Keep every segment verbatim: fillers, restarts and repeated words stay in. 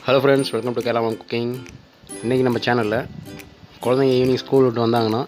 Hello friends, welcome to keralamomcooking. இன்னைக்கு நம்ம சேனல்ல குழந்தைங்க ஈவினிங் ஸ்கூல் விட்டு வந்தாங்கன்னா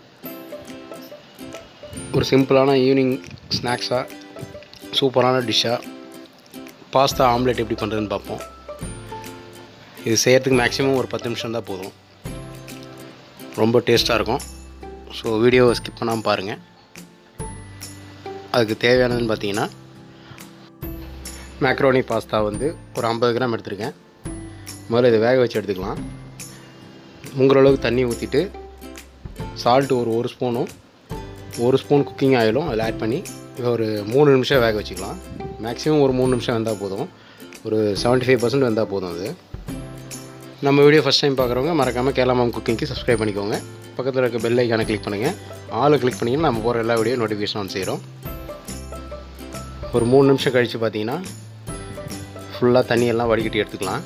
ஒரு சிம்பிளான ஈவினிங் ஸ்நாக்ஸா சூப்பரான டிஷ்ஷா பாஸ்தா ஆம்லெட் எப்படி பண்றதுன்னு பார்ப்போம். இது செய்யறதுக்கு மேக்ஸिमम ஒரு பத்து நிமிஷம் தான் போதும். ரொம்ப டேஸ்டா இருக்கும். ஸோ வீடியோவை ஸ்கிப் பண்ணாமல் பாருங்க. அதுக்கு தேவையானதுன்னு பார்த்தீங்கன்னா மேக்ரோனி பாஸ்தா வந்து ஒரு ஐம்பது கிராம் எடுத்துருக்கேன். முதல்ல இதை வேக வச்சு எடுத்துக்கலாம். முங்குற அளவுக்கு தண்ணி ஊற்றிட்டு சால்ட்டு ஒரு ஒரு ஸ்பூனும் ஒரு ஸ்பூன் குக்கிங் ஆயிலும் அதில் ஆட் பண்ணி ஒரு மூணு நிமிஷம் வேக வச்சுக்கலாம். மேக்ஸிமம் ஒரு மூணு நிமிஷம் வெந்தால் போதும். ஒரு செவன்ட்டி ஃபைவ் பர்சன்ட் வெந்தால் போதும். அது நம்ம வீடியோ ஃபஸ்ட் டைம் பார்க்குறவங்க மறக்காமல் keralamomcooking சப்ஸ்கிரைப் பண்ணிக்கோங்க. பக்கத்தில் இருக்க பெல் ஐக்கானை கிளிக் பண்ணுங்கள். ஆளை கிளிக் பண்ணிங்கன்னா நம்ம போகிற எல்லா வீடியோ நோட்டிஃபிகேஷன் ஆன் செய்கிறோம். ஒரு மூணு நிமிஷம் கழித்து பார்த்தீங்கன்னா ஃபுல்லாக தண்ணியெல்லாம் வடிகட்டி எடுத்துக்கலாம்.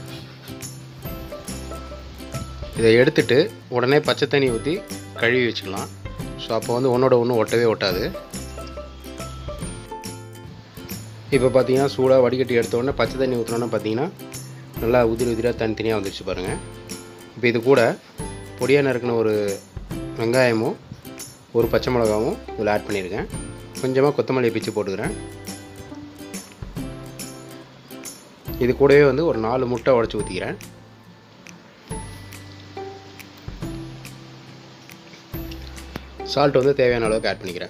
இதை எடுத்துட்டு உடனே பச்சை தண்ணி ஊற்றி கழுவி வச்சுக்கலாம். ஸோ அப்போ வந்து ஒன்றோட ஒன்று ஒட்டவே ஒட்டாது. இப்போ பார்த்தீங்கன்னா சூடாக வடிகட்டி எடுத்த உடனே பச்சை தண்ணி ஊற்றினோன்னா பார்த்தீங்கன்னா நல்லா உதிரி உதிராக தனித்தனியாக வந்துடுச்சு பாருங்கள். இப்போ இது கூட பொடியாக நறுக்கின ஒரு வெங்காயமும் ஒரு பச்சை மிளகாவும் இதில் ஆட் பண்ணியிருக்கேன். கொஞ்சமாக கொத்தமல்லி பிச்சு போட்டுக்கிறேன். இது கூடவே வந்து ஒரு நாலு முட்டை உடச்சி ஊற்றிக்கிறேன். சால்ட் வந்து தேவையான அளவுக்கு ஆட் பண்ணிக்கிறேன்.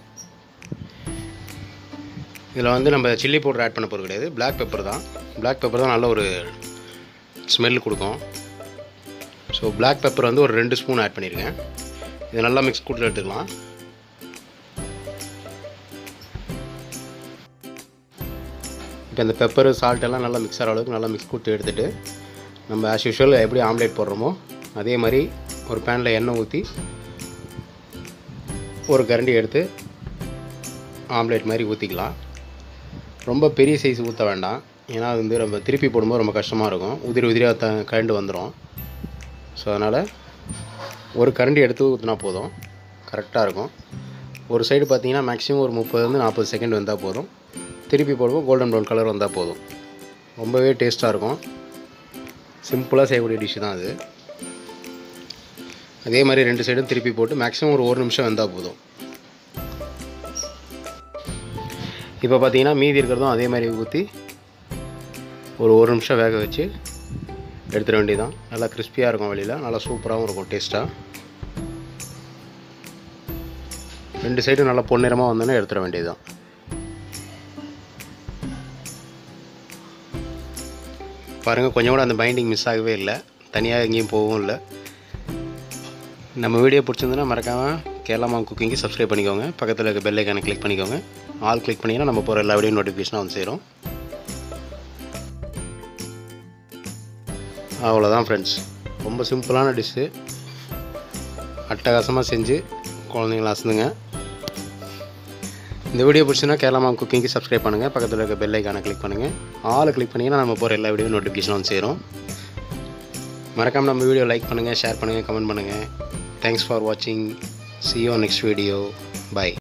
இதில் வந்து நம்ம சில்லி பவுடர் ஆட் பண்ண போகிறது கிடையாது. பிளாக் பெப்பர் தான். பிளாக் பெப்பர் தான் நல்ல ஒரு ஸ்மெல் கொடுக்கும். ஸோ பிளாக் பெப்பர் வந்து ஒரு ரெண்டு ஸ்பூன் ஆட் பண்ணியிருக்கேன். இதை நல்லா மிக்ஸ் கொடுத்து எடுத்துக்கலாம். இப்போ இந்த பெப்பர் சால்ட் எல்லாம் நல்லா மிக்ஸ் ஆகிற அளவுக்கு நல்லா மிக்ஸ் கொடுத்து எடுத்துகிட்டு நம்ம ஆஸ் யூஷுவல் எப்படி ஆம்லேட் போடுறோமோ அதே மாதிரி ஒரு பேனில் எண்ணெய் ஊற்றி ஒரு கரண்டி எடுத்து ஆம்லேட் மாதிரி ஊற்றிக்கலாம். ரொம்ப பெரிய சைஸ் ஊற்ற வேண்டாம். ஏன்னா அது வந்து நம்ம திருப்பி போடும்போது ரொம்ப கஷ்டமாக இருக்கும். உதிரி உதிரியாக த கரண்டு வந்துடும். ஸோ அதனால் ஒரு கரண்டி எடுத்து ஊற்றினா போதும், கரெக்டாக இருக்கும். ஒரு சைடு பார்த்திங்கன்னா மேக்ஸிமம் ஒரு முப்பதுலேருந்து நாற்பது செகண்ட் வந்தால் போதும். திருப்பி போடுவோம் கோல்டன் ப்ரௌன் கலர் வந்தால் போதும். ரொம்பவே டேஸ்ட்டாக இருக்கும். சிம்பிளாக செய்யக்கூடிய டிஷ்ஷு தான் அது. அதே மாதிரி ரெண்டு சைடும் திருப்பி போட்டு மேக்ஸிமம் ஒரு ஒரு நிமிஷம் வந்தால் போதும். இப்போ பார்த்தீங்கன்னா மீதி இருக்கிறதும் அதே மாதிரி ஊற்றி ஒரு ஒரு நிமிஷம் வேக வச்சு எடுத்துட வேண்டியதான். நல்லா கிறிஸ்பியாக இருக்கும், வெளியில் நல்லா சூப்பராகவும் இருக்கும் டேஸ்ட்டாக. ரெண்டு சைடும் நல்லா பொன்னிறமாக வந்தோன்னே எடுத்துட வேண்டியதுதான். பாருங்கள், கொஞ்சம் கூட அந்த பைண்டிங் மிஸ் ஆகவே இல்லை. தனியாக எங்கேயும் போகவும் இல்லை. நம்ம வீடியோ பிடிச்சிருந்ததுன்னா மறக்காமல் keralamomcooking சப்ஸ்கிரைப் பண்ணிக்கோங்க. பக்கத்தில் இருக்க பெல் ஐக்கானை கிளிக் பண்ணிக்கோங்க. ஆல் கிளிக் பண்ணிங்கன்னா நம்ம போகிற எல்லா வீடியோ நோட்டிஃபிகேஷனாக வந்து சேரும். அவ்வளோதான் ஃப்ரெண்ட்ஸ். ரொம்ப சிம்பிளான டிஷ்ஷு. அட்டகாசமாக செஞ்சு குழந்தைங்கள அசந்துங்க. இந்த வீடியோ பிடிச்சுன்னா keralamomcooking சப்ஸ்கிரைப் பண்ணுங்கள். பக்கத்தில் இருக்க பெல் ஐக்கானை கிளிக் பண்ணுங்கள். ஆளை கிளிக் பண்ணிங்கன்னா நம்ம போகிற எல்லா வீடியோ நோட்டிஃபிகேஷனாக வந்து சேரும். மறக்காமல் நம்ம வீடியோ லைக் பண்ணுங்கள், ஷேர் பண்ணுங்கள், கமெண்ட் பண்ணுங்கள். Thanks for watching. See you on next video. Bye.